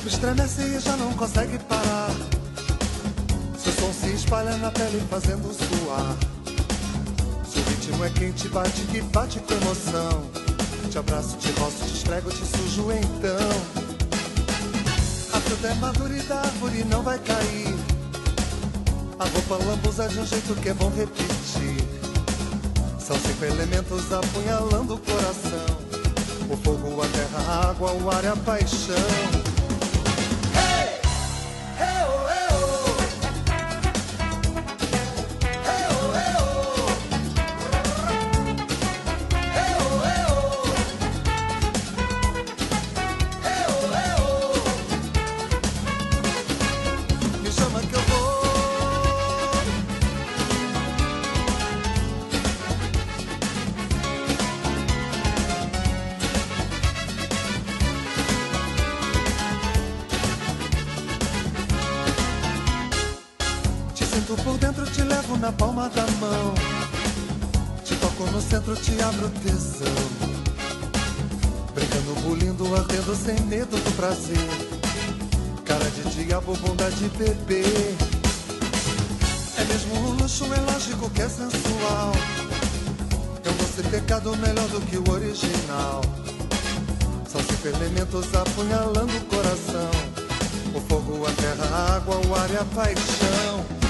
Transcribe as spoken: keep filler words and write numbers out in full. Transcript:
corpo estremece e já não consegue parar. Seu som se espalha na pele fazendo suar. Seu ritmo é quente, bate que bate com emoção. Te abraço, te roço, te esfrego, te sujo então. A fruta é madura e da árvore não vai cair. A roupa lambuza de um jeito que é bom repetir. São cinco elementos apunhalando o coração: o fogo, a terra, a água, o ar e a paixão. Hey! Hey, oh, hey, oh. Hey, oh, hey, oh. Hey, oh, hey, oh. Hey, oh, hey, oh. Me chama que eu vou. Sinto por dentro, te levo na palma da mão. Te toco no centro, te abro tesão. Brincando, bulindo, ardendo sem medo do prazer. Cara de diabo, bunda de bebê. É mesmo um luxo, é lógico que é sensual. É um doce pecado melhor do que o original. São cinco elementos apunhalando o coração: o fogo, a terra, a água, o ar e a paixão.